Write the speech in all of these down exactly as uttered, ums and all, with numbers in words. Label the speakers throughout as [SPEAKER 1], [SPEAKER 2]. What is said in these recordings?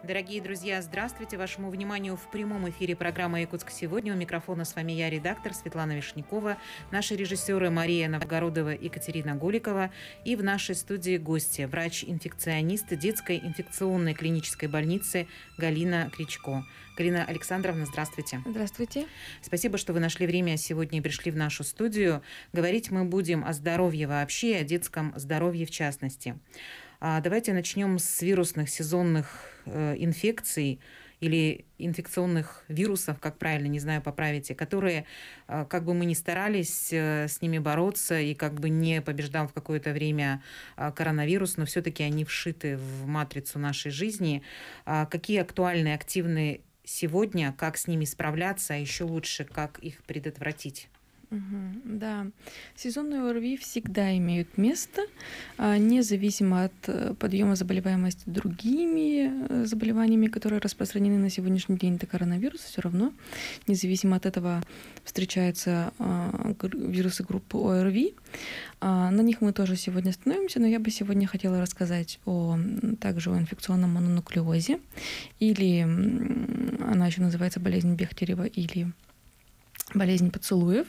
[SPEAKER 1] Дорогие друзья, здравствуйте. Вашему вниманию в прямом эфире программа «Якутск сегодня». У микрофона с вами я, редактор Светлана Вишнякова, наши режиссеры Мария Новгородова и Екатерина Голикова. И в нашей студии гости, врач-инфекционист детской инфекционной клинической больницы Галина Кричко. Галина Александровна, здравствуйте.
[SPEAKER 2] Здравствуйте.
[SPEAKER 1] Спасибо, что вы нашли время сегодня и пришли в нашу студию. Говорить мы будем о здоровье вообще и о детском здоровье в частности. Давайте начнем с вирусных сезонных инфекций или инфекционных вирусов, как правильно, не знаю, поправите, которые, как бы мы ни старались с ними бороться и как бы не побеждал в какое-то время коронавирус, но все-таки они вшиты в матрицу нашей жизни. Какие актуальны, активны сегодня, как с ними справляться, а еще лучше, как их предотвратить?
[SPEAKER 2] Угу, да, сезонные ОРВИ всегда имеют место, независимо от подъема заболеваемости другими заболеваниями, которые распространены на сегодняшний день, это коронавирус, все равно, независимо от этого, встречаются вирусы группы ОРВИ. На них мы тоже сегодня остановимся, но я бы сегодня хотела рассказать о, также о инфекционном мононуклеозе, или она еще называется болезнь Бехтерева, или болезнь поцелуев.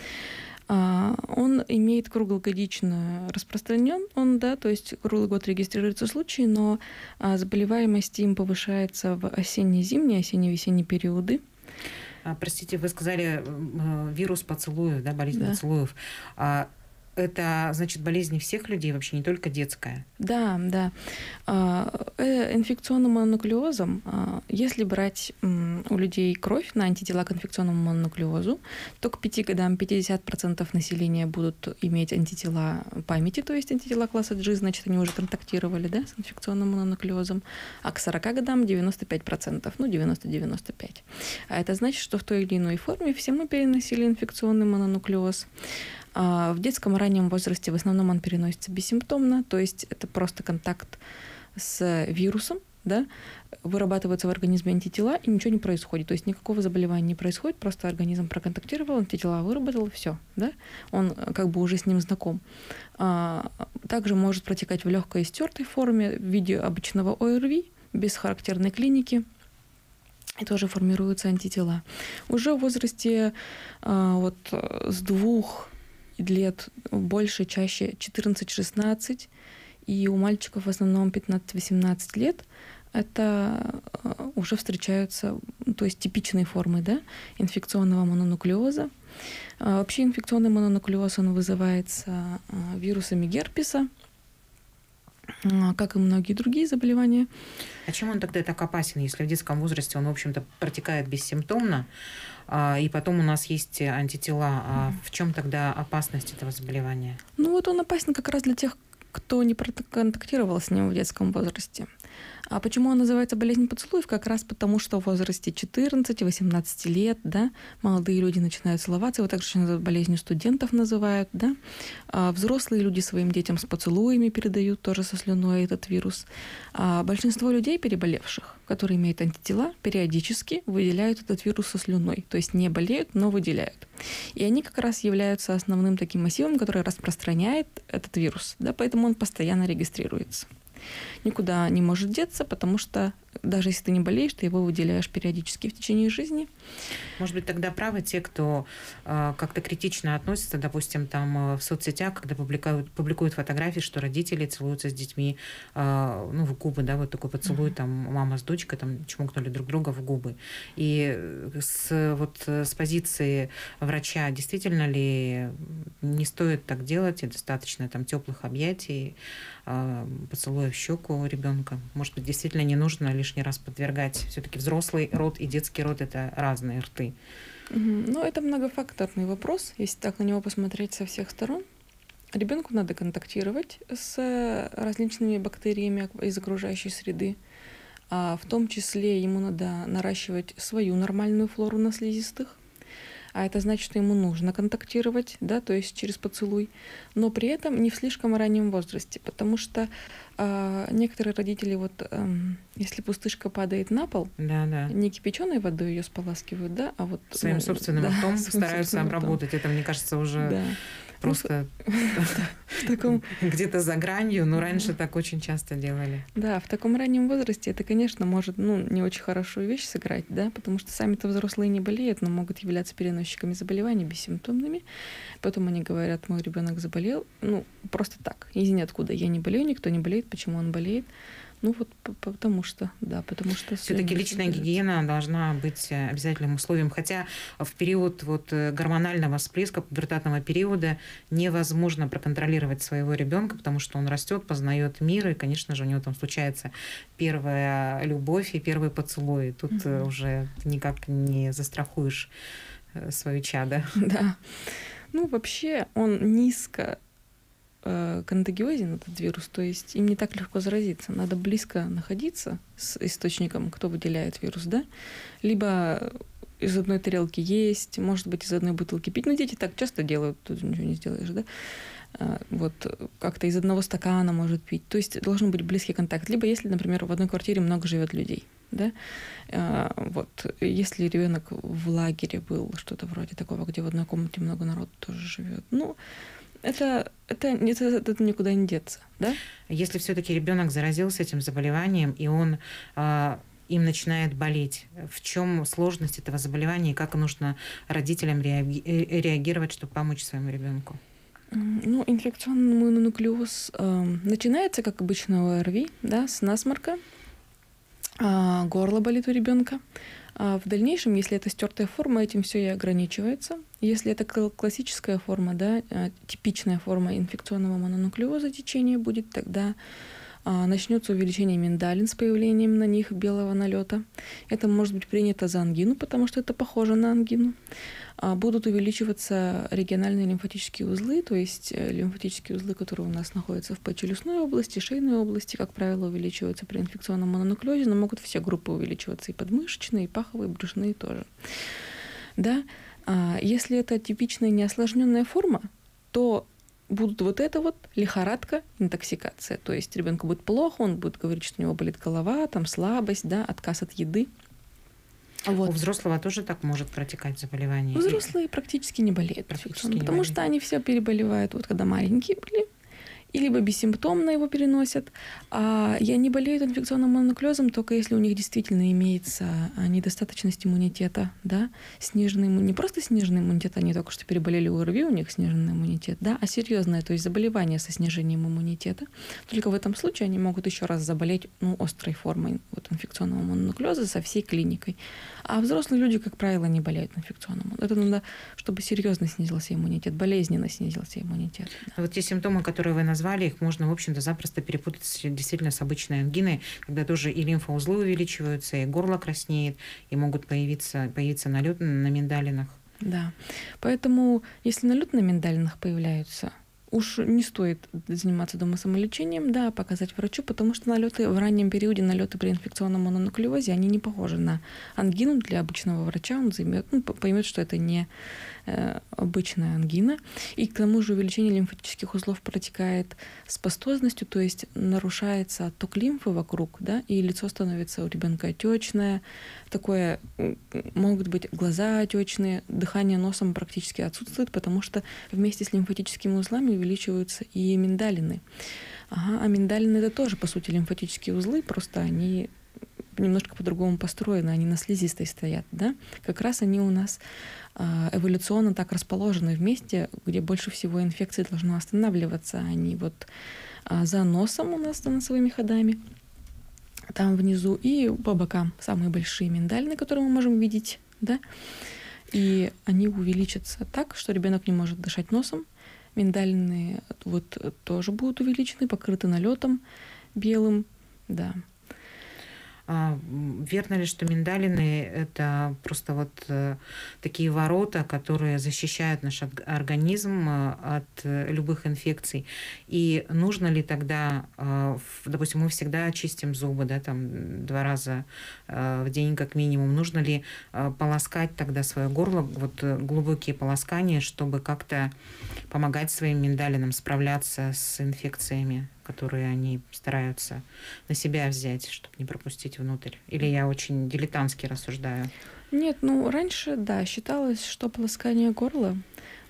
[SPEAKER 2] Он имеет круглогодично распространен, он, да, то есть круглый год регистрируются случаи, но заболеваемость им повышается в осенне-зимние, осенне-весенние периоды.
[SPEAKER 1] Простите, вы сказали вирус поцелуев, да, болезнь да. поцелуев. Это, значит, болезнь всех людей, вообще не только детская?
[SPEAKER 2] Да, да. Инфекционным мононуклеозом, если брать у людей кровь на антитела к инфекционному мононуклеозу, то к пяти годам пятьдесят процентов населения будут иметь антитела памяти, то есть антитела класса G, значит, они уже контактировали, да, с инфекционным мононуклеозом, а к сорока годам девяносто пять процентов, ну, девяносто-девяносто пять процентов. А это значит, что в той или иной форме все мы переносили инфекционный мононуклеоз. В детском раннем возрасте в основном он переносится бессимптомно, то есть это просто контакт с вирусом, да, вырабатываются в организме антитела, и ничего не происходит. То есть никакого заболевания не происходит, просто организм проконтактировал, антитела выработал, все, да, он как бы уже с ним знаком. Также может протекать в легкой и стертой форме в виде обычного ОРВИ, без характерной клиники. И тоже формируются антитела. Уже в возрасте вот, с двух лет больше, чаще четырнадцать-шестнадцать, и у мальчиков в основном пятнадцать-восемнадцать лет, это уже встречаются, то есть типичные формы, да, инфекционного мононуклеоза. Вообще инфекционный мононуклеоз, он вызывается вирусами герпеса, как и многие другие заболевания.
[SPEAKER 1] А чем он тогда так опасен, если в детском возрасте он, в общем-то, протекает бессимптомно, и потом у нас есть антитела? А в чем тогда опасность этого заболевания?
[SPEAKER 2] Ну вот он опасен как раз для тех, кто не контактировал с ним в детском возрасте. А почему он называется болезнь поцелуев? Как раз потому, что в возрасте четырнадцати-восемнадцати лет, да, молодые люди начинают целоваться, его также называют болезнью студентов называют, да. А взрослые люди своим детям с поцелуями передают тоже со слюной этот вирус. А большинство людей, переболевших, которые имеют антитела, периодически выделяют этот вирус со слюной, то есть не болеют, но выделяют. И они как раз являются основным таким массивом, который распространяет этот вирус, да, поэтому он постоянно регистрируется. Никуда не может деться, потому что даже если ты не болеешь, ты его выделяешь периодически в течение жизни.
[SPEAKER 1] Может быть, тогда правы те, кто э, как-то критично относится, допустим, там в соцсетях, когда публикуют, публикуют фотографии, что родители целуются с детьми, э, ну, в губы, да, вот такой поцелуй, mm-hmm. там, мама с дочкой, там, чмокнули друг друга в губы. И с, вот, с позиции врача, действительно ли не стоит так делать, и достаточно там теплых объятий, э, поцелуя в щеку ребенка? Может быть, действительно не нужно лишний раз подвергать. Все-таки взрослый рот и детский рот – это разные рты.
[SPEAKER 2] Ну, это многофакторный вопрос, если так на него посмотреть со всех сторон. Ребенку надо контактировать с различными бактериями из окружающей среды, а в том числе ему надо наращивать свою нормальную флору на слизистых. А это значит, что ему нужно контактировать, да, то есть через поцелуй, но при этом не в слишком раннем возрасте, потому что э, некоторые родители, вот, э, если пустышка падает на пол,
[SPEAKER 1] да, да.
[SPEAKER 2] не кипяченой водой ее споласкивают, да, а вот
[SPEAKER 1] своим
[SPEAKER 2] ну,
[SPEAKER 1] собственным
[SPEAKER 2] да,
[SPEAKER 1] ртом
[SPEAKER 2] своим
[SPEAKER 1] стараются
[SPEAKER 2] собственным
[SPEAKER 1] обработать.
[SPEAKER 2] ртом.
[SPEAKER 1] Это, мне кажется, уже
[SPEAKER 2] да.
[SPEAKER 1] просто где-то за гранью, но раньше так очень часто делали.
[SPEAKER 2] Да, в таком раннем возрасте это, конечно, может, ну, не очень хорошую вещь сыграть, да, потому что сами-то взрослые не болеют, но могут являться переносчиками заболеваний бессимптомными. Потом они говорят, мой ребенок заболел, ну, просто так, из ниоткуда. Я не болею, никто не болеет, почему он болеет? Ну вот потому что, да, потому что...
[SPEAKER 1] Все-таки личная гигиена должна быть обязательным условием, хотя в период вот гормонального всплеска, пубертатного периода невозможно проконтролировать своего ребенка, потому что он растет, познает мир, и, конечно же, у него там случается первая любовь и первый поцелуй. Тут угу. уже никак не застрахуешь свое чадо.
[SPEAKER 2] Да. Ну, вообще он низко контагиозен, этот вирус, то есть им не так легко заразиться. Надо близко находиться с источником, кто выделяет вирус, да? Либо из одной тарелки есть, может быть, из одной бутылки пить. Ну, дети так часто делают, тут ничего не сделаешь, да? Вот как-то из одного стакана может пить. То есть должен быть близкий контакт. Либо если, например, в одной квартире много живет людей, да? Вот если ребенок в лагере был, что-то вроде такого, где в одной комнате много народу тоже живет, ну, Это, это, это, это никуда не деться, да?
[SPEAKER 1] Если все-таки ребенок заразился этим заболеванием, и он э, им начинает болеть, в чем сложность этого заболевания, и как нужно родителям реаги- реагировать, чтобы помочь своему ребенку?
[SPEAKER 2] Ну, инфекционный мононуклеоз э, начинается, как обычно, у ОРВИ, да, с насморка, э, горло болит у ребенка. А в дальнейшем, если это стертая форма, этим все и ограничивается. Если это классическая форма, да, типичная форма инфекционного мононуклеоза течения будет, тогда а, начнется увеличение миндалин с появлением на них белого налета. Это может быть принято за ангину, потому что это похоже на ангину. А, будут увеличиваться региональные лимфатические узлы, то есть лимфатические узлы, которые у нас находятся в подчелюстной области, шейной области, как правило, увеличиваются при инфекционном мононуклеозе, но могут все группы увеличиваться, и подмышечные, и паховые, и брюшные тоже. Да? А, если это типичная неосложненная форма, то будут вот это вот лихорадка, интоксикация. То есть ребенку будет плохо, он будет говорить, что у него болит голова, там слабость, да, отказ от еды.
[SPEAKER 1] Вот. У взрослого тоже так может протекать заболевание?
[SPEAKER 2] Взрослые практически не болеют,
[SPEAKER 1] практически не
[SPEAKER 2] потому
[SPEAKER 1] болеют.
[SPEAKER 2] что они все переболевают, вот когда маленькие были, и либо бессимптомно его переносят. А и они болеют инфекционным мононуклеозом только если у них действительно имеется недостаточность иммунитета, да, сниженный иммунитет, не просто сниженный иммунитет, они только что переболели ОРВИ, у них сниженный иммунитет, да, а серьезное, то есть заболевание со снижением иммунитета. Только в этом случае они могут еще раз заболеть, ну, острой формой вот, инфекционного мононуклеоза со всей клиникой. А взрослые люди, как правило, не болеют инфекционным. Это надо, чтобы серьезно снизился иммунитет, болезненно снизился иммунитет.
[SPEAKER 1] Да. Вот те симптомы, которые вы назвали, их можно, в общем-то, запросто перепутать действительно с обычной ангиной, когда тоже и лимфоузлы увеличиваются, и горло краснеет, и могут появиться, появиться налеты на миндалинах.
[SPEAKER 2] Да, поэтому если налеты на миндалинах появляются, уж не стоит заниматься дома самолечением, да, показать врачу, потому что налеты в раннем периоде, налеты при инфекционном мононуклеозе, они не похожи на ангину. Для обычного врача он займет, ну, поймет, что это не э, обычная ангина. И к тому же увеличение лимфатических узлов протекает с пастозностью, то есть нарушается отток лимфы вокруг, да, и лицо становится у ребенка отечное, такое, могут быть глаза отечные, дыхание носом практически отсутствует, потому что вместе с лимфатическими узлами увеличиваются и миндалины. Ага, а миндалины — это тоже, по сути, лимфатические узлы, просто они немножко по-другому построены, они на слизистой стоят, да? Как раз они у нас эволюционно так расположены в месте, где больше всего инфекции должно останавливаться. Они вот за носом у нас, за носовыми ходами, там внизу, и по бокам самые большие миндалины, которые мы можем видеть, да? И они увеличатся так, что ребенок не может дышать носом. Миндалины вот тоже будут увеличены, покрыты налетом белым, да.
[SPEAKER 1] А верно ли, что миндалины — это просто вот такие ворота, которые защищают наш организм от любых инфекций? И нужно ли тогда, допустим, мы всегда чистим зубы, да, там два раза в день как минимум, нужно ли полоскать тогда свое горло, вот глубокие полоскания, чтобы как-то помогать своим миндалинам справляться с инфекциями, которые они стараются на себя взять, чтобы не пропустить внутрь? Или я очень дилетантски рассуждаю?
[SPEAKER 2] Нет, ну раньше, да, считалось, что полоскание горла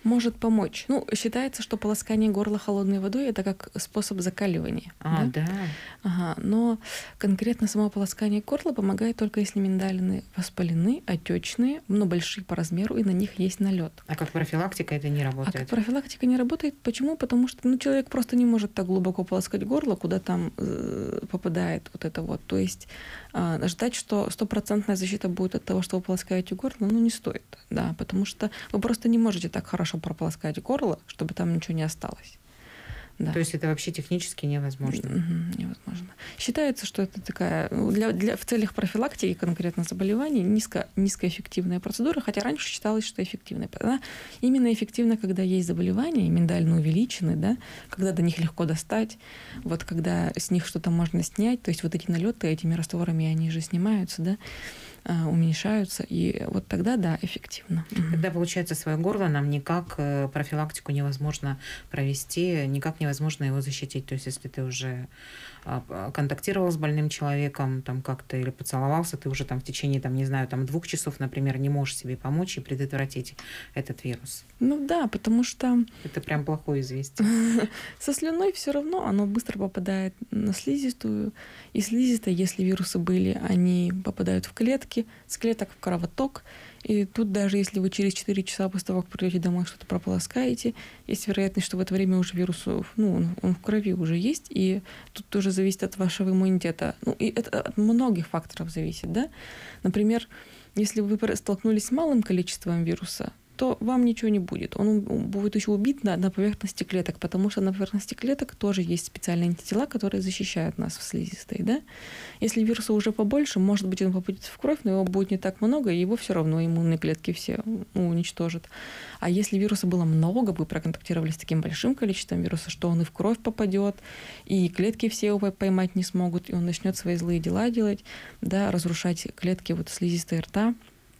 [SPEAKER 2] Может помочь. Ну, считается, что полоскание горла холодной водой — это как способ закаливания.
[SPEAKER 1] А, да?
[SPEAKER 2] да? Ага. Но конкретно само полоскание горла помогает только если миндалины воспалены, отечные, но большие по размеру, и на них есть налет.
[SPEAKER 1] А как профилактика это не работает?
[SPEAKER 2] А как профилактика не работает. Почему? Потому что ну, человек просто не может так глубоко полоскать горло, куда там э, попадает вот это вот. То есть э, ждать, что стопроцентная защита будет от того, что вы полоскаете горло, ну, не стоит. Да, потому что вы просто не можете так хорошо прополоскать горло, чтобы там ничего не осталось. Да.
[SPEAKER 1] То есть это вообще технически невозможно?
[SPEAKER 2] Угу, невозможно. Считается, что это такая для, для, в целях профилактики конкретно заболеваний низко, низкоэффективная процедура, хотя раньше считалось, что эффективная. Она именно эффективна, когда есть заболевания, миндально увеличены, да, когда до них легко достать, вот когда с них что-то можно снять, то есть вот эти налеты этими растворами, они же снимаются, да, уменьшаются, и вот тогда, да, эффективно.
[SPEAKER 1] Тогда, получается, свое горло нам никак профилактику невозможно провести, никак невозможно его защитить. То есть если ты уже контактировал с больным человеком там как-то или поцеловался, ты уже там в течение, там, не знаю, там двух часов, например, не можешь себе помочь и предотвратить этот вирус.
[SPEAKER 2] Ну да, потому что...
[SPEAKER 1] Это прям плохое известие.
[SPEAKER 2] Со слюной все равно оно быстро попадает на слизистую. И слизистая, если вирусы были, они попадают в клетки, с клеток в кровоток. И тут даже если вы через четыре часа после того, как придете домой, что-то прополоскаете, есть вероятность, что в это время уже вирус, ну, он, он в крови уже есть, и тут тоже зависит от вашего иммунитета. Ну, и это от многих факторов зависит, да. Например, если вы столкнулись с малым количеством вируса, то вам ничего не будет. Он будет еще убит на, на поверхности клеток, потому что на поверхности клеток тоже есть специальные антитела, которые защищают нас в слизистой. Да? Если вируса уже побольше, может быть, он попадет в кровь, но его будет не так много, и его все равно иммунные клетки все ну, уничтожат. А если вируса было много, вы проконтактировали с таким большим количеством вируса, что он и в кровь попадет, и клетки все его поймать не смогут, и он начнет свои злые дела делать, да, разрушать клетки вот слизистой рта.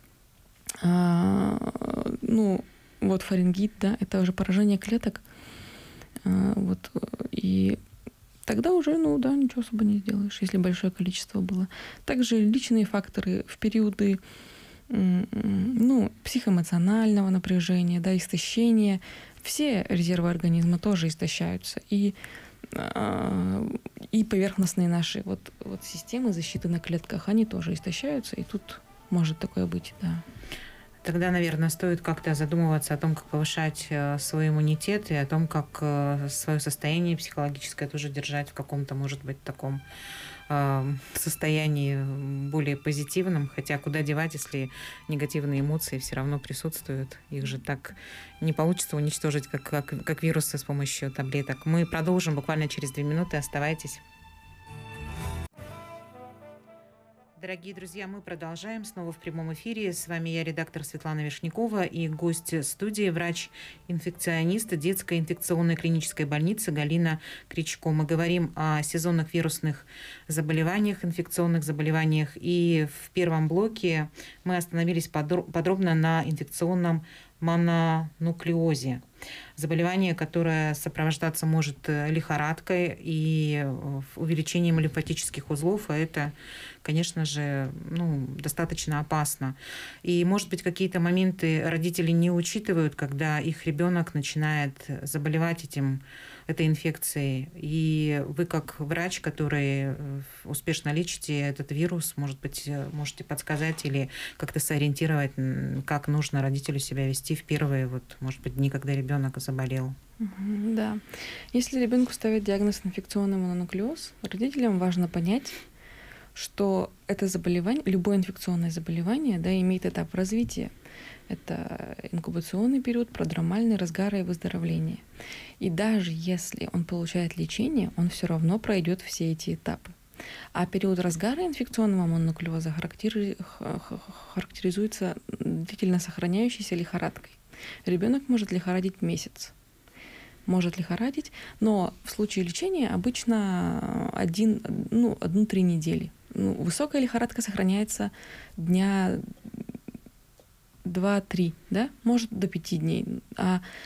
[SPEAKER 2] А, ну, вот фарингит, да, это уже поражение клеток. А, вот, и тогда уже, ну да, ничего особо не сделаешь, если большое количество было. Также личные факторы в периоды ну, психоэмоционального напряжения, да, истощения, все резервы организма тоже истощаются. И, и поверхностные наши вот, вот системы защиты на клетках, они тоже истощаются, и тут может такое быть, да.
[SPEAKER 1] Тогда, наверное, стоит как-то задумываться о том, как повышать свой иммунитет и о том, как свое состояние психологическое тоже держать в каком-то, может быть, таком состоянии более позитивном. Хотя куда девать, если негативные эмоции все равно присутствуют. Их же так не получится уничтожить, как, как, как вирусы с помощью таблеток. Мы продолжим буквально через две минуты. Оставайтесь. Дорогие друзья, мы продолжаем снова в прямом эфире. С вами я, редактор Светлана Вишнякова, и гость студии, врач-инфекционист детской инфекционной клинической больницы Галина Кричко. Мы говорим о сезонных вирусных заболеваниях, инфекционных заболеваниях. И в первом блоке мы остановились подробно на инфекционном мононуклеозе. Заболевание, которое сопровождаться может лихорадкой и увеличением лимфатических узлов, а это, конечно же, ну, достаточно опасно. И, может быть, какие-то моменты родители не учитывают, когда их ребенок начинает заболевать этим, этой инфекцией. И вы, как врач, который успешно лечите этот вирус, может быть, можете подсказать или как-то сориентировать, как нужно родителю себя вести в первые, вот, может быть, дни, когда ребенок заболел.
[SPEAKER 2] Да. Если ребенку ставят диагноз инфекционный мононуклеоз, родителям важно понять, что это заболевание, любое инфекционное заболевание, да, имеет этап развития. Это инкубационный период, продромальный, разгара и выздоровление. И даже если он получает лечение, он все равно пройдет все эти этапы. А период разгара инфекционного мононуклеоза характеризуется длительно сохраняющейся лихорадкой. Ребенок может лихорадить месяц. Может лихорадить, но в случае лечения обычно один, ну, одну-три недели. Ну, высокая лихорадка сохраняется дня два-три, да, может до пяти дней. А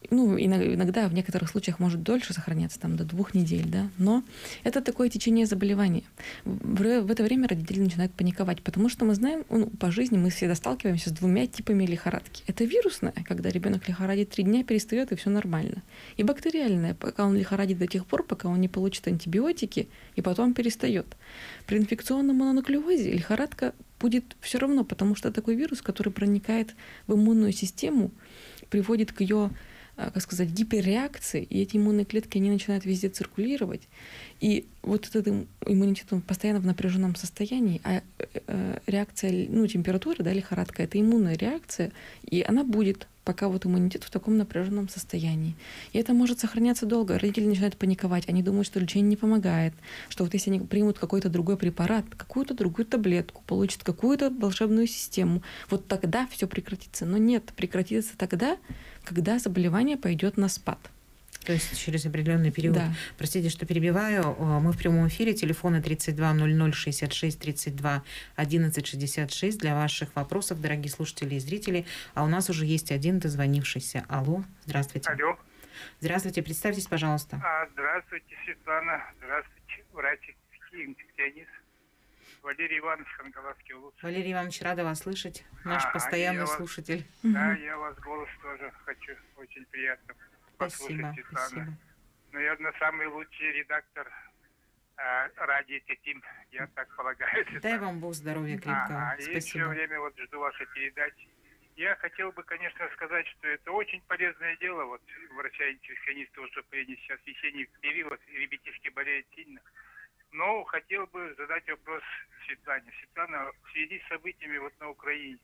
[SPEAKER 2] ну, иногда в некоторых случаях может дольше сохраняться, там, до двух недель, да, но это такое течение заболевания. В, в это время родители начинают паниковать, потому что мы знаем, ну, по жизни мы всегда сталкиваемся с двумя типами лихорадки. Это вирусная, когда ребенок лихорадит три дня, перестает, и все нормально. И бактериальная, пока он лихорадит до тех пор, пока он не получит антибиотики, и потом перестает. При инфекционном мононуклеозе лихорадка будет все равно, потому что такой вирус, который проникает в иммунную систему, приводит к ее, как сказать, гиперреакции, и эти иммунные клетки, они начинают везде циркулировать. И вот этот иммунитет, он постоянно в напряженном состоянии, а реакция, ну, температура, да, лихорадка, это иммунная реакция, и она будет, пока вот иммунитет в таком напряженном состоянии. И это может сохраняться долго. Родители начинают паниковать, они думают, что лечение не помогает, что вот если они примут какой-то другой препарат, какую-то другую таблетку, получат какую-то волшебную систему, вот тогда все прекратится. Но нет, прекратится тогда, когда заболевание пойдет на спад.
[SPEAKER 1] То есть через определенный период.
[SPEAKER 2] Да.
[SPEAKER 1] Простите, что перебиваю. Мы в прямом эфире. Телефоны тридцать два ноль ноль шестьдесят шесть тридцать два одиннадцать шестьдесят шесть для ваших вопросов, дорогие слушатели и зрители. А у нас уже есть один дозвонившийся. Алло, здравствуйте.
[SPEAKER 3] Алло.
[SPEAKER 1] Здравствуйте, представьтесь, пожалуйста.
[SPEAKER 3] А, здравствуйте, Светлана. Здравствуйте, врач-инфекционист. Валерий Иванович, Хангаласский улус.
[SPEAKER 1] Валерий Иванович, рада вас слышать. Наш
[SPEAKER 3] а,
[SPEAKER 1] постоянный
[SPEAKER 3] вас,
[SPEAKER 1] слушатель.
[SPEAKER 3] Да, я вас голос тоже хочу. Очень приятно послушать,
[SPEAKER 1] Спасибо,
[SPEAKER 3] Светлана.
[SPEAKER 1] спасибо.
[SPEAKER 3] Наверное, самый лучший редактор а, радио Тетим, я так полагаю.
[SPEAKER 1] Дай вам Бог здоровья крепкого.
[SPEAKER 3] А, и
[SPEAKER 1] Спасибо.
[SPEAKER 3] все время вот жду вашей передачи. Я хотел бы, конечно, сказать, что это очень полезное дело, вот врача-инфекциониста, что сейчас весенний период, и ребятишки болеют сильно. Но хотел бы задать вопрос Светлане. Светлана, в связи с событиями вот на Украине,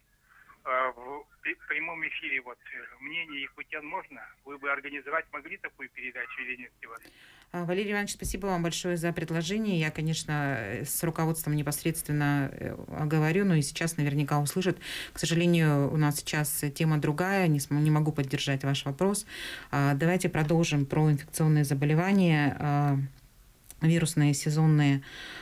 [SPEAKER 3] в прямом эфире, вот, мнение якутян можно? Вы бы организовать могли такую передачу или нет?
[SPEAKER 1] Валерий Иванович, спасибо вам большое за предложение. Я, конечно, с руководством непосредственно говорю, но и сейчас наверняка услышат. К сожалению, у нас сейчас тема другая, не, не могу поддержать ваш вопрос. Давайте продолжим про инфекционные заболевания, вирусные, сезонные.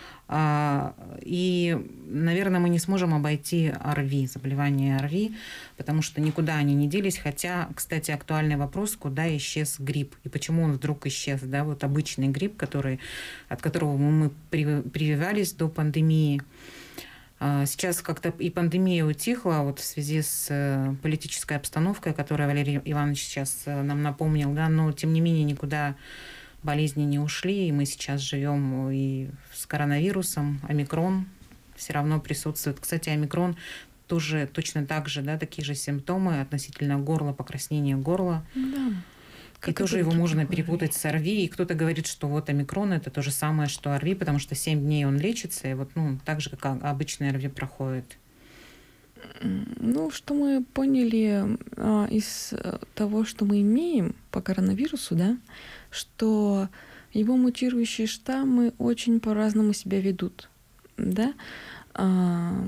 [SPEAKER 1] И, наверное, мы не сможем обойти ОРВИ, заболевания ОРВИ, потому что никуда они не делись. Хотя, кстати, актуальный вопрос, куда исчез грипп и почему он вдруг исчез. Да? Вот обычный грипп, который, от которого мы прививались до пандемии. Сейчас как-то и пандемия утихла вот в связи с политической обстановкой, которую Валерий Иванович сейчас нам напомнил, да? Но, тем не менее, никуда болезни не ушли, и мы сейчас живем и с коронавирусом. Омикрон все равно присутствует. Кстати, омикрон тоже точно так же, да, такие же симптомы относительно горла, покраснения горла.
[SPEAKER 2] Да.
[SPEAKER 1] И тоже его можно перепутать с ОРВИ. И кто-то говорит, что вот омикрон это то же самое, что ОРВИ, потому что семь дней он лечится, и вот, ну, так же, как обычный ОРВИ проходит.
[SPEAKER 2] Ну, что мы поняли а, из того, что мы имеем по коронавирусу, да, что его мутирующие штаммы очень по-разному себя ведут, да, а,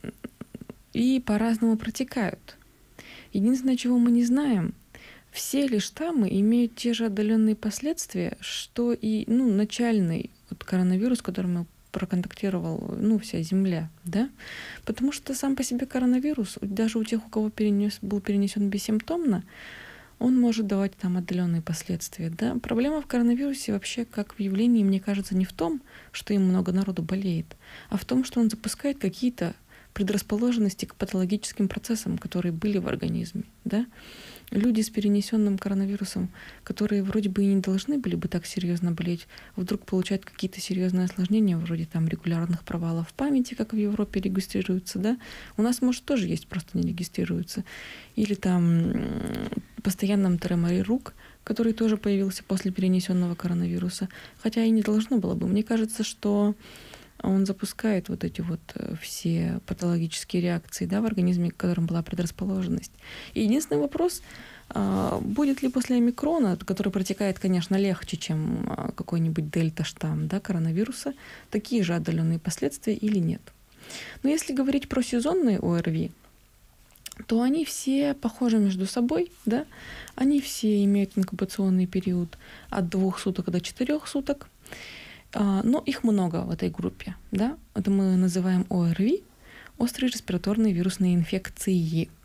[SPEAKER 2] и по-разному протекают. Единственное, чего мы не знаем, все ли штаммы имеют те же отдаленные последствия, что и, ну, начальный вот коронавирус, который мы проконтактировал, ну, вся Земля, да, потому что сам по себе коронавирус, даже у тех, у кого перенес, был перенесен бессимптомно, он может давать там отдаленные последствия, да. Проблема в коронавирусе вообще, как в явлении, мне кажется, не в том, что им много народу болеет, а в том, что он запускает какие-то предрасположенности к патологическим процессам, которые были в организме, да. Люди с перенесенным коронавирусом, которые вроде бы и не должны были бы так серьезно болеть, вдруг получают какие-то серьезные осложнения, вроде там регулярных провалов в памяти, как в Европе регистрируются, да. У нас, может, тоже есть, просто не регистрируются. Или там постоянном треморе рук, который тоже появился после перенесенного коронавируса. Хотя и не должно было бы. Мне кажется, что он запускает вот эти вот все патологические реакции, да, в организме, к которым была предрасположенность. И единственный вопрос, будет ли после омикрона, который протекает, конечно, легче, чем какой-нибудь дельта-штамм, да, коронавируса, такие же отдаленные последствия или нет. Но если говорить про сезонные ОРВИ, то они все похожи между собой, да, они все имеют инкубационный период от двух суток до четырех суток. Но их много в этой группе. Да? Это мы называем ОРВИ, острые респираторные вирусные инфекции.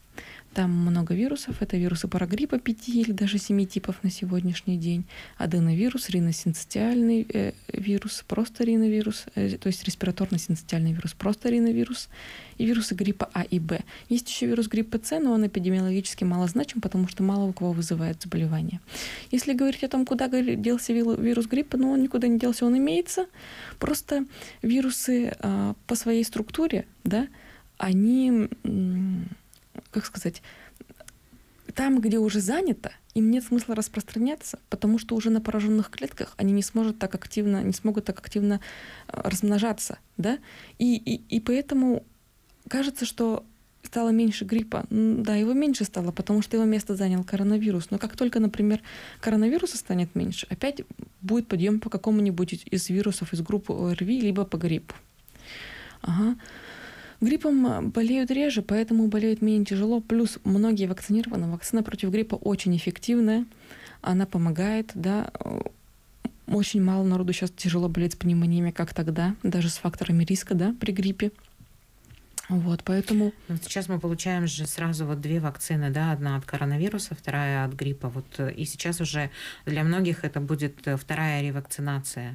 [SPEAKER 2] Там много вирусов. Это вирусы парагриппа пяти или даже семи типов на сегодняшний день. Аденовирус, риносинцитиальный э, вирус, просто риновирус, э, то есть респираторно-синцитиальный вирус, просто риновирус, и вирусы гриппа А и Б. Есть еще вирус гриппа С, но он эпидемиологически малозначим, потому что мало у кого вызывает заболевание. Если говорить о том, куда делся вирус гриппа, ну он никуда не делся, он имеется. Просто вирусы э, по своей структуре, да, они... М- как сказать, там, где уже занято, им нет смысла распространяться, потому что уже на пораженных клетках они не смогут так активно, не смогут так активно размножаться, да, и, и, и поэтому кажется, что стало меньше гриппа. Да, его меньше стало, потому что его место занял коронавирус. Но как только, например, коронавируса станет меньше, опять будет подъем по какому-нибудь из вирусов из группы ОРВИ, либо по гриппу. Ага. Гриппом болеют реже, поэтому болеют менее тяжело. Плюс многие вакцинированы. Вакцина против гриппа очень эффективная. Она помогает, да. Очень мало народу сейчас тяжело болеть с пневмониями, как тогда, даже с факторами риска, да, при гриппе. Вот, поэтому...
[SPEAKER 1] Сейчас мы получаем же сразу вот две вакцины, да, одна от коронавируса, вторая от гриппа. Вот, и сейчас уже для многих это будет вторая ревакцинация.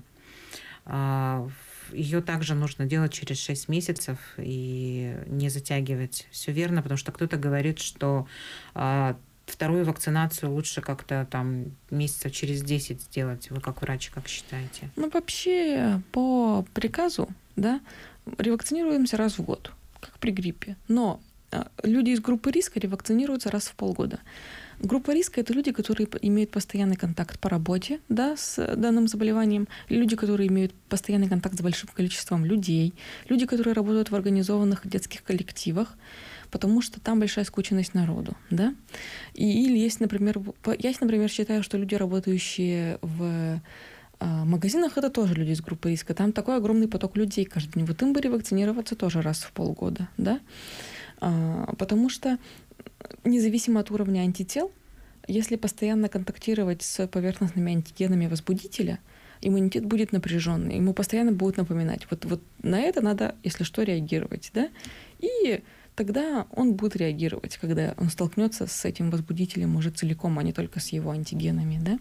[SPEAKER 1] Ее также нужно делать через шесть месяцев и не затягивать. Все верно, потому что кто-то говорит, что а, вторую вакцинацию лучше как-то там месяцев через десять сделать. Вы как врач, как считаете?
[SPEAKER 2] Ну, вообще, по приказу, да, ревакцинируемся раз в год, как при гриппе. Но а, люди из группы риска ревакцинируются раз в полгода. Группа риска — это люди, которые имеют постоянный контакт по работе, да, с данным заболеванием, люди, которые имеют постоянный контакт с большим количеством людей, люди, которые работают в организованных детских коллективах, потому что там большая скученность народу, да. И, или есть, например, я, например, считаю, что люди, работающие в магазинах, это тоже люди из группы риска. Там такой огромный поток людей каждый день. Вот им бы ревакцинироваться тоже раз в полгода, да, потому что независимо от уровня антител, если постоянно контактировать с поверхностными антигенами возбудителя, иммунитет будет напряженный, ему постоянно будут напоминать. Вот, вот на это надо, если что, реагировать, да? И тогда он будет реагировать, когда он столкнется с этим возбудителем уже целиком, а не только с его антигенами, да?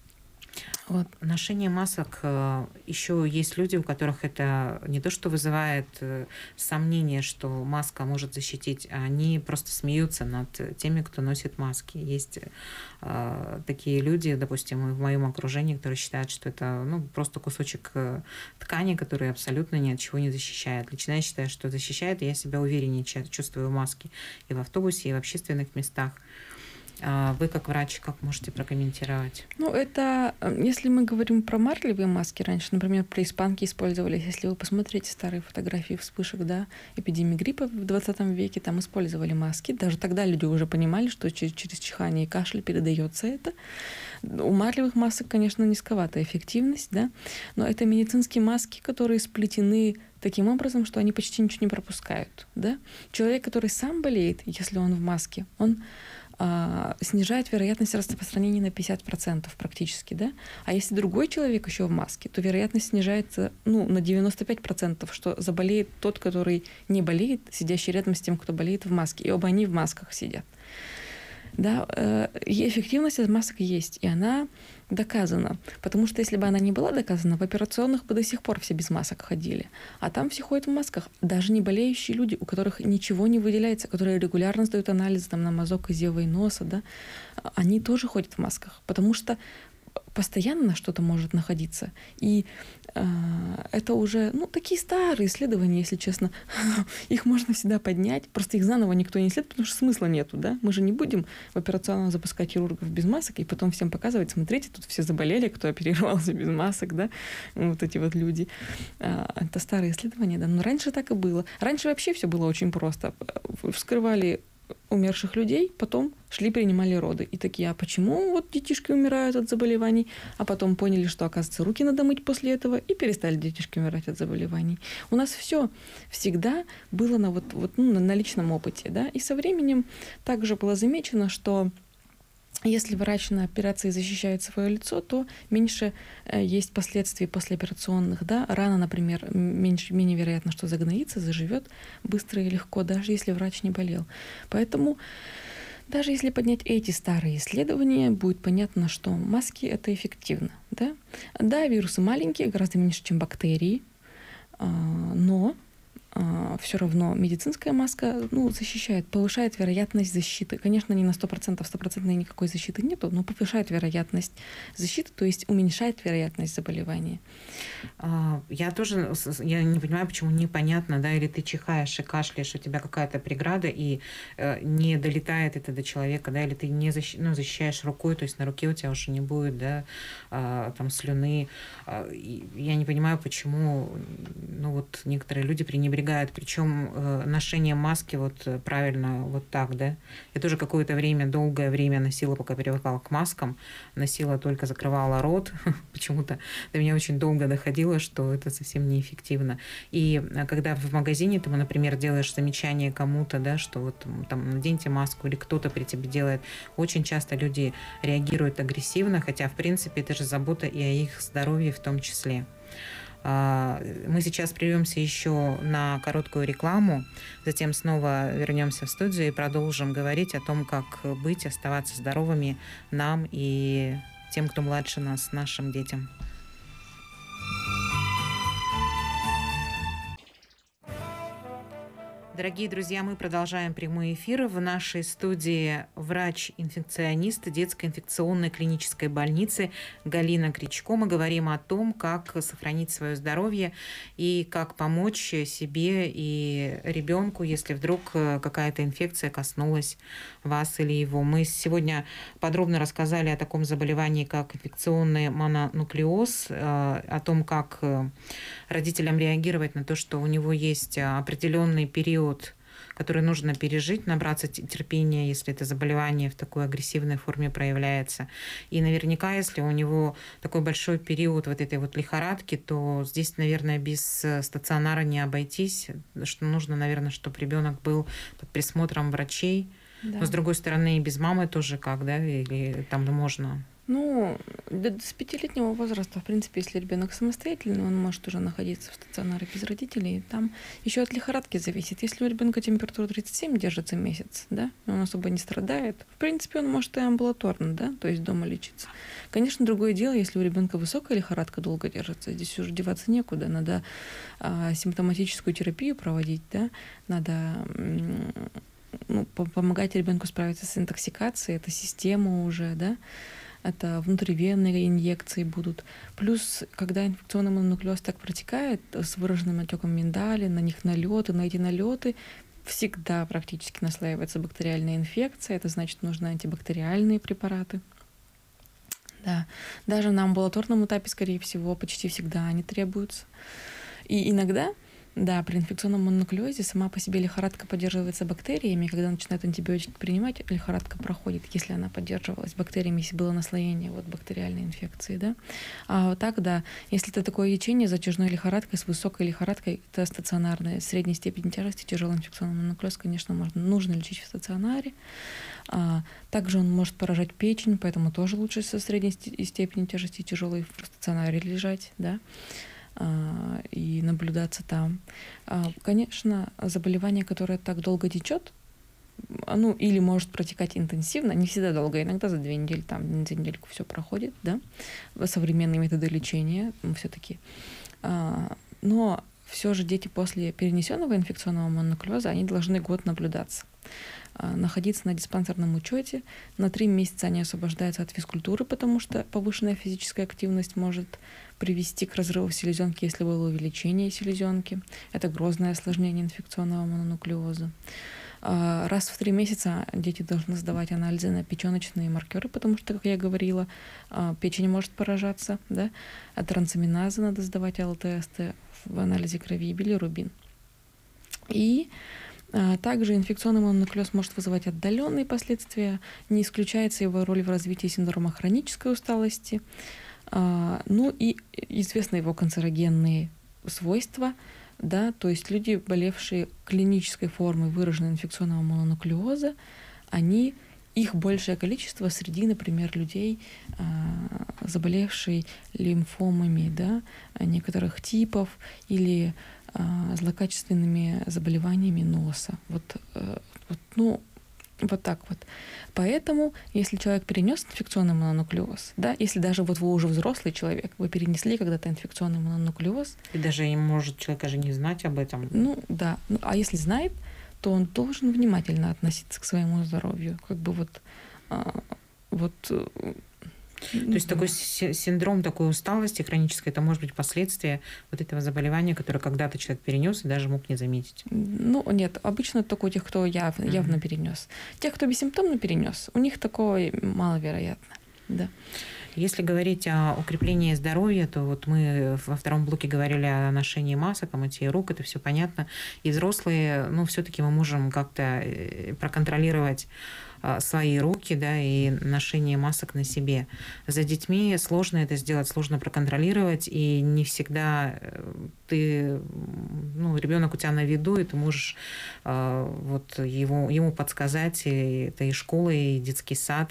[SPEAKER 1] Вот. Ношение масок, еще есть люди, у которых это не то, что вызывает сомнение, что маска может защитить, а они просто смеются над теми, кто носит маски. Есть э, такие люди, допустим, в моем окружении, которые считают, что это ну, просто кусочек ткани, который абсолютно ни от чего не защищает. Лично я считаю, что защищает, и я себя увереннее чувствую в маске и в автобусе, и в общественных местах. Вы как врач, как можете прокомментировать?
[SPEAKER 2] Ну, это, если мы говорим про марлевые маски, раньше, например, преиспанки использовались. Если вы посмотрите старые фотографии вспышек, да, эпидемии гриппа в двадцатом веке, там использовали маски. Даже тогда люди уже понимали, что через, через чихание и кашель передается это. У марлевых масок, конечно, низковатая эффективность, да, но это медицинские маски, которые сплетены таким образом, что они почти ничего не пропускают, да. Человек, который сам болеет, если он в маске, он снижает вероятность распространения на пятьдесят процентов практически, да? А если другой человек еще в маске, то вероятность снижается ну, на девяносто пять процентов, что заболеет тот, который не болеет, сидящий рядом с тем, кто болеет в маске. И оба они в масках сидят. Да, и эффективность от масок есть, и она доказана. Потому что если бы она не была доказана, в операционных бы до сих пор все без масок ходили. А там все ходят в масках. Даже не болеющие люди, у которых ничего не выделяется, которые регулярно сдают анализы там, на мазок изева и носа, да, они тоже ходят в масках. Потому что постоянно что-то может находиться. И э, это уже, ну, такие старые исследования, если честно. Их можно всегда поднять. Просто их заново никто не исследует, потому что смысла нету, да. Мы же не будем в операционном запускать хирургов без масок и потом всем показывать, смотрите, тут все заболели, кто оперировался без масок, да. Вот эти вот люди. Это старые исследования, да. Но раньше так и было. Раньше вообще все было очень просто. Вскрывали умерших людей, потом шли, принимали роды. И такие, а почему вот детишки умирают от заболеваний? А потом поняли, что, оказывается, руки надо мыть после этого, и перестали детишки умирать от заболеваний. У нас все всегда было на, вот, вот, ну, на личном опыте. Да? И со временем также было замечено, что если врач на операции защищает свое лицо, то меньше э, есть последствий послеоперационных. Да? Рана, например, меньше, менее вероятно, что загноится, заживет быстро и легко, даже если врач не болел. Поэтому Даже если поднять эти старые исследования, будет понятно, что маски — это эффективно. Да, да, вирусы маленькие, гораздо меньше, чем бактерии, но все равно медицинская маска, ну, защищает, повышает вероятность защиты. Конечно, не на сто процентов, стопроцентной никакой защиты нету, но повышает вероятность защиты, то есть уменьшает вероятность заболевания.
[SPEAKER 1] Я тоже, я не понимаю, почему непонятно, да, или ты чихаешь и кашляешь, у тебя какая-то преграда, и не долетает это до человека, да, или ты не защищаешь, ну, защищаешь рукой, то есть на руке у тебя уже не будет, да, там слюны. Я не понимаю, почему, ну, вот некоторые люди пренебрегают. Причем э, ношение маски вот правильно вот так, да. Я тоже какое-то время, долгое время носила, пока привыкала к маскам, носила только закрывала рот. Почему-то до меня очень долго доходило, что это совсем неэффективно. И когда в магазине ты, например, делаешь замечание кому-то, да, что вот там наденьте маску, или кто-то при тебе делает, очень часто люди реагируют агрессивно, хотя, в принципе, это же забота и о их здоровье в том числе. Мы сейчас прервемся еще на короткую рекламу, затем снова вернемся в студию и продолжим говорить о том, как быть, оставаться здоровыми нам и тем, кто младше нас, нашим детям. Дорогие друзья, мы продолжаем прямой эфир. В нашей студии врач-инфекционист детской инфекционной клинической больницы Галина Кричко. Мы говорим о том, как сохранить свое здоровье и как помочь себе и ребенку, если вдруг какая-то инфекция коснулась вас или его. Мы сегодня подробно рассказали о таком заболевании, как инфекционный мононуклеоз, о том, как родителям реагировать на то, что у него есть определенный период, который нужно пережить, набраться терпения, если это заболевание в такой агрессивной форме проявляется. И наверняка, если у него такой большой период вот этой вот лихорадки, то здесь, наверное, без стационара не обойтись, что нужно, наверное, чтобы ребенок был под присмотром врачей. Да. Но, с другой стороны, и без мамы тоже как, да, или там можно...
[SPEAKER 2] Ну, с пятилетнего возраста, в принципе, если ребенок самостоятельный, он может уже находиться в стационаре без родителей. Там еще от лихорадки зависит. Если у ребенка температура тридцать семь держится месяц, да, он особо не страдает, в принципе, он может и амбулаторно, да, то есть дома лечиться. Конечно, другое дело, если у ребенка высокая лихорадка долго держится, здесь уже деваться некуда, надо а, симптоматическую терапию проводить, да, надо ну, помогать ребенку справиться с интоксикацией, это система уже, да. Это внутривенные инъекции будут. Плюс, когда инфекционный мононуклеоз так протекает с выраженным отеком миндаля, на них налеты, на эти налеты всегда практически наслаивается бактериальная инфекция. Это значит, нужны антибактериальные препараты. Да. Даже на амбулаторном этапе, скорее всего, почти всегда они требуются. И иногда, да, при инфекционном мононуклеозе сама по себе лихорадка поддерживается бактериями, и когда начинают антибиотики принимать, лихорадка проходит, если она поддерживалась бактериями, если было наслоение вот, бактериальной инфекции, да. А вот так, да, если это такое лечение с затяжной лихорадкой, с высокой лихорадкой, это стационарная, средней степени тяжести, тяжелый инфекционный мононуклеоз, конечно, можно, нужно лечить в стационаре. А, также он может поражать печень, поэтому тоже лучше со средней степени тяжести тяжелой в стационаре лежать, да, и наблюдаться там. Конечно, заболевание, которое так долго течет, ну, или может протекать интенсивно, не всегда долго, иногда за две недели, там, за недельку все проходит, да, современные методы лечения все-таки. Но все же дети после перенесенного инфекционного мононуклеоза, они должны год наблюдаться, находиться на диспансерном учете. На три месяца они освобождаются от физкультуры, потому что повышенная физическая активность может привести к разрыву селезенки, если было увеличение селезенки. Это грозное осложнение инфекционного мононуклеоза. Раз в три месяца дети должны сдавать анализы на печеночные маркеры, потому что, как я говорила, печень может поражаться, да? А трансаминазы надо сдавать, АЛТ-тесты в анализе крови и билирубин. И также инфекционный мононуклеоз может вызывать отдаленные последствия, не исключается его роль в развитии синдрома хронической усталости. Ну и известны его канцерогенные свойства, да, то есть люди, болевшие клинической формой выраженного инфекционного мононуклеоза, они, их большее количество среди, например, людей, заболевших лимфомами, да, некоторых типов или злокачественными заболеваниями носа. Вот, вот, ну, Вот так вот. Поэтому, если человек перенес инфекционный мононуклеоз, да, если даже вот вы уже взрослый человек, вы перенесли когда-то инфекционный мононуклеоз.
[SPEAKER 1] И даже не может человек даже не знать об этом.
[SPEAKER 2] Ну да. Ну, а если знает, то он должен внимательно относиться к своему здоровью. Как бы вот... А, вот
[SPEAKER 1] То есть такой синдром такой усталости хронической, это может быть последствия вот этого заболевания, которое когда-то человек перенес и даже мог не заметить.
[SPEAKER 2] Ну, нет, обычно только у тех, кто явно, mm-hmm. явно перенес. Тех, кто бессимптомно перенес, у них такое маловероятно. Да.
[SPEAKER 1] Если говорить о укреплении здоровья, то вот мы во втором блоке говорили о ношении масок, о мытье рук, это все понятно. И взрослые, ну, все-таки мы можем как-то проконтролировать свои руки, да, и ношение масок на себе. За детьми сложно это сделать, сложно проконтролировать, и не всегда ты, ну, ребенок у тебя на виду, и ты можешь вот его, ему подсказать, и это и школа, и детский сад,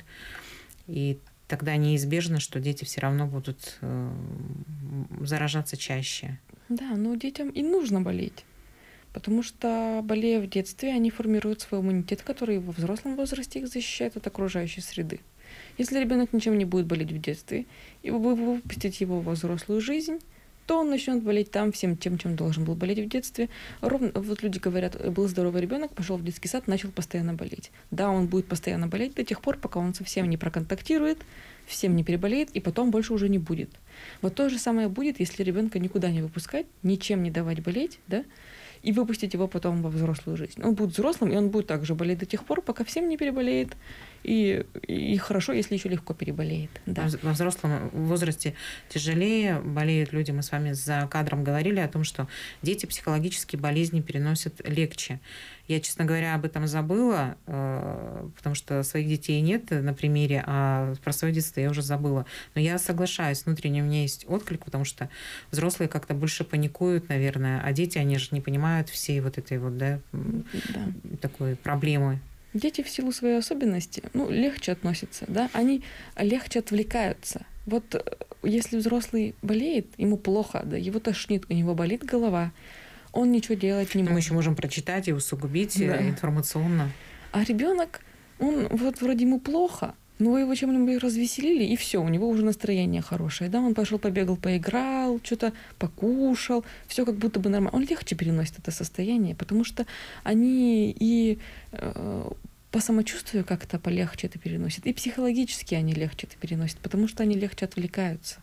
[SPEAKER 1] и тогда неизбежно, что дети все равно будут заражаться чаще.
[SPEAKER 2] Да, но детям и нужно болеть. Потому что, болея в детстве, они формируют свой иммунитет, который во взрослом возрасте их защищает от окружающей среды. Если ребенок ничем не будет болеть в детстве, и вы выпустите его во взрослую жизнь, то он начнет болеть там всем тем, чем должен был болеть в детстве. Ровно, вот люди говорят, был здоровый ребенок, пошел в детский сад, начал постоянно болеть. Да, он будет постоянно болеть до тех пор, пока он совсем не проконтактирует, всем не переболеет, и потом больше уже не будет. Вот то же самое будет, если ребенка никуда не выпускать, ничем не давать болеть, да, и выпустить его потом во взрослую жизнь. Он будет взрослым, и он будет также болеть до тех пор, пока всем не переболеет. И, и хорошо, если еще легко переболеет. Да.
[SPEAKER 1] Во взрослом возрасте тяжелее болеют люди. Мы с вами за кадром говорили о том, что дети психологические болезни переносят легче. Я, честно говоря, об этом забыла, потому что своих детей нет на примере, а про свое детство я уже забыла. Но я соглашаюсь, внутренне у меня есть отклик, потому что взрослые как-то больше паникуют, наверное, а дети, они же не понимают всей вот этой вот, да, да. такой проблемы.
[SPEAKER 2] Дети в силу своей особенности, ну, легче относятся, да, они легче отвлекаются. Вот если взрослый болеет, ему плохо, да, его тошнит, у него болит голова, он ничего делать не может.
[SPEAKER 1] Мы еще можем прочитать и усугубить да. информационно.
[SPEAKER 2] А ребенок, он вот вроде ему плохо, но вы его чем-нибудь развеселили, и все, у него уже настроение хорошее, да, он пошел, побегал, поиграл, что-то покушал, все как будто бы нормально. Он легче переносит это состояние, потому что они и э, по самочувствию как-то полегче это переносят, и психологически они легче это переносят, потому что они легче отвлекаются.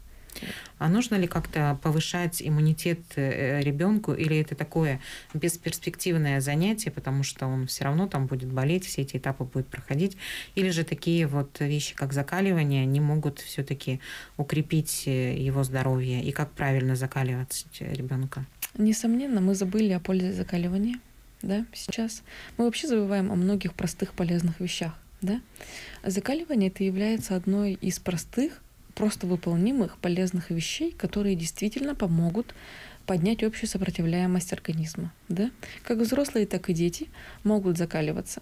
[SPEAKER 1] А нужно ли как-то повышать иммунитет ребенку, или это такое бесперспективное занятие, потому что он все равно там будет болеть, все эти этапы будет проходить, или же такие вот вещи, как закаливание, они могут все-таки укрепить его здоровье, и как правильно закаливать ребенка?
[SPEAKER 2] Несомненно, мы забыли о пользе закаливания, да, сейчас. Мы вообще забываем о многих простых полезных вещах, да. Закаливание это является одной из простых, просто выполнимых полезных вещей, которые действительно помогут поднять общую сопротивляемость организма. Да? Как взрослые, так и дети могут закаливаться.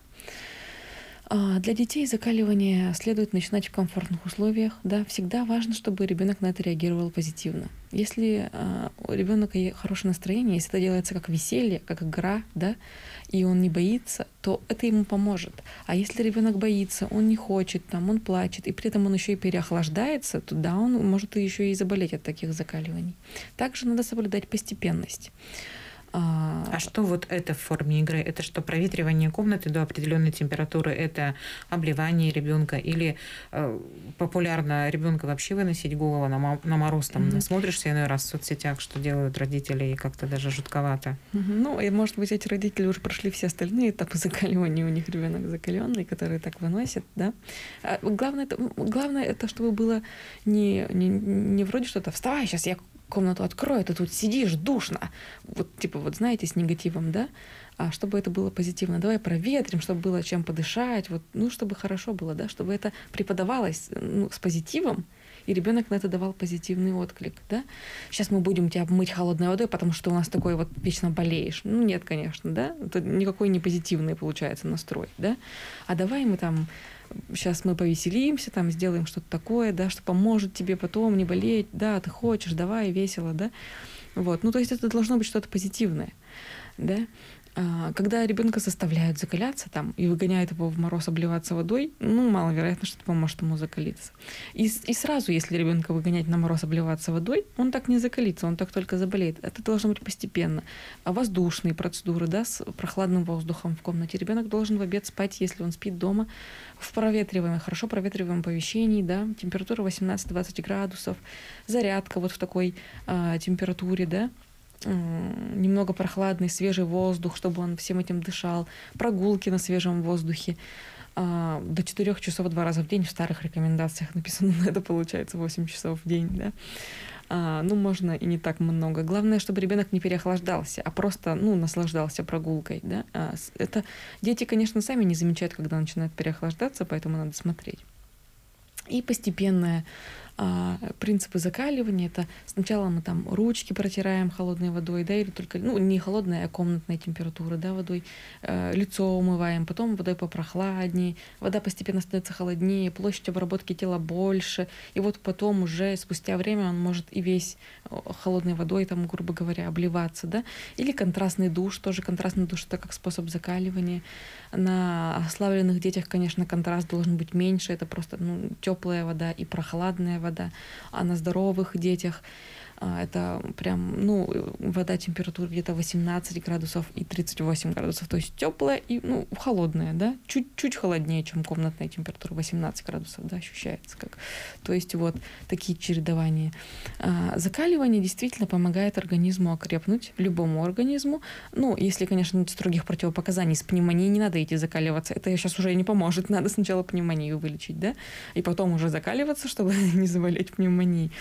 [SPEAKER 2] А для детей закаливание следует начинать в комфортных условиях. Да? Всегда важно, чтобы ребенок на это реагировал позитивно. Если а, у ребенка хорошее настроение, если это делается как веселье, как игра, да, и он не боится, то это ему поможет. А если ребенок боится, он не хочет, там, он плачет, и при этом он еще и переохлаждается, то да, он может еще и заболеть от таких закаливаний. Также надо соблюдать постепенность.
[SPEAKER 1] А, а что вот это в форме игры? Это что, проветривание комнаты до определенной температуры? Это обливание ребенка? Или э, популярно ребенка вообще выносить голову на, на мороз? Там mm-hmm. смотришься иной раз в соцсетях, что делают родители, и как-то даже жутковато.
[SPEAKER 2] Mm-hmm. Ну, и может быть, эти родители уже прошли все остальные этапы закаливания, у них ребенок закаленный, который так выносит, да. А главное, это, главное, это чтобы было не, не, не вроде что-то «вставай, сейчас я комнату открою, ты тут сидишь, душно». Вот типа вот знаете, с негативом, да? А чтобы это было позитивно, давай проветрим, чтобы было чем подышать, вот, ну, чтобы хорошо было, да, чтобы это преподавалось, ну, с позитивом, и ребенок на это давал позитивный отклик, да. Сейчас мы будем тебя мыть холодной водой, потому что у нас такой вот вечно болеешь. Ну, нет, конечно, да, это никакой не позитивный получается настрой, да. А давай мы там сейчас мы повеселимся, там сделаем что-то такое, да, что поможет тебе потом не болеть, да, ты хочешь, давай, весело, да. Вот, ну, то есть это должно быть что-то позитивное, да. Когда ребенка заставляют закаляться там и выгоняют его в мороз обливаться водой, ну, маловероятно, что это поможет ему закалиться. И, и сразу, если ребенка выгонять на мороз обливаться водой, он так не закалится, он так только заболеет. Это должно быть постепенно. А воздушные процедуры, да, с прохладным воздухом в комнате. Ребенок должен в обед спать, если он спит дома, в проветриваемом, хорошо проветриваемом помещении, да, температура восемнадцать-двадцать градусов, зарядка вот в такой а, температуре, да, немного прохладный, свежий воздух, чтобы он всем этим дышал, прогулки на свежем воздухе. До четырёх часов два раза в день в старых рекомендациях написано, это получается восемь часов в день, да. А, ну, можно и не так много. Главное, чтобы ребенок не переохлаждался, а просто, ну, наслаждался прогулкой, да. А, это дети, конечно, сами не замечают, когда начинают переохлаждаться, поэтому надо смотреть. И постепенное а, принципы закаливания — это сначала мы там ручки протираем холодной водой, да, или только, ну, не холодная, а комнатная температура, да, водой, э, лицо умываем, потом водой попрохладнее, вода постепенно становится холоднее, площадь обработки тела больше, и вот потом уже спустя время он может и весь холодной водой, там, грубо говоря, обливаться, да, или контрастный душ, тоже контрастный душ — это как способ закаливания. На ослабленных детях, конечно, контраст должен быть меньше, это просто, ну, теплая вода и прохладная вода, а на здоровых детях это прям, ну, вода температуры где-то восемнадцать градусов и тридцать восемь градусов, то есть теплая и, ну, холодная, да, чуть-чуть холоднее, чем комнатная температура, восемнадцать градусов, да, ощущается как. То есть вот такие чередования. А, закаливание действительно помогает организму окрепнуть, любому организму. Ну, если, конечно, нет строгих противопоказаний, с пневмонией не надо идти закаливаться, это сейчас уже не поможет, надо сначала пневмонию вылечить, да, и потом уже закаливаться, чтобы не заболеть пневмонией.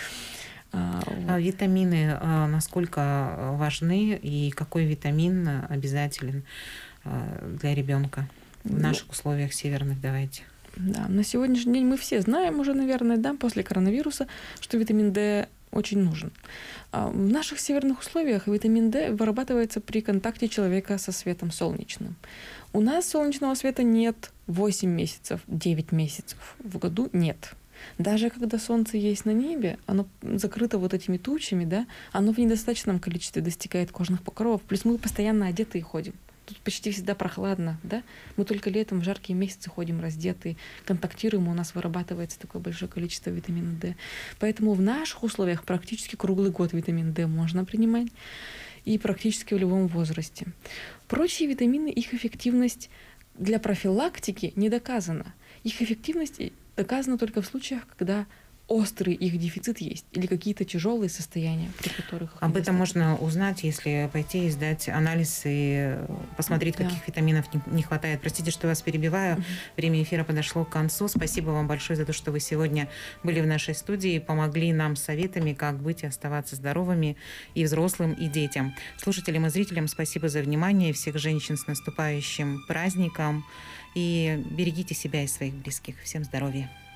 [SPEAKER 1] А витамины насколько важны и какой витамин обязателен для ребенка в наших условиях северных? Давайте.
[SPEAKER 2] Да, на сегодняшний день мы все знаем уже, наверное, да, после коронавируса, что витамин D очень нужен. В наших северных условиях витамин D вырабатывается при контакте человека со светом солнечным. У нас солнечного света нет восемь месяцев, девять месяцев в году нет. Даже когда солнце есть на небе, оно закрыто вот этими тучами, да, оно в недостаточном количестве достигает кожных покровов, плюс мы постоянно одетые ходим. Тут почти всегда прохладно, да, мы только летом в жаркие месяцы ходим раздетые, контактируем, у нас вырабатывается такое большое количество витамина D. Поэтому в наших условиях практически круглый год витамин D можно принимать, и практически в любом возрасте. Прочие витамины, их эффективность для профилактики не доказана. Их эффективность доказано только в случаях, когда острый их дефицит есть или какие-то тяжелые состояния, при которых...
[SPEAKER 1] Об этом можно узнать, если пойти и сдать анализ и посмотреть, да, каких витаминов не хватает. Простите, что вас перебиваю. Угу. Время эфира подошло к концу. Спасибо вам большое за то, что вы сегодня были в нашей студии, помогли нам советами, как быть и оставаться здоровыми и взрослым, и детям. Слушателям и зрителям спасибо за внимание. Всех женщин с наступающим праздником. И берегите себя и своих близких. Всем здоровья.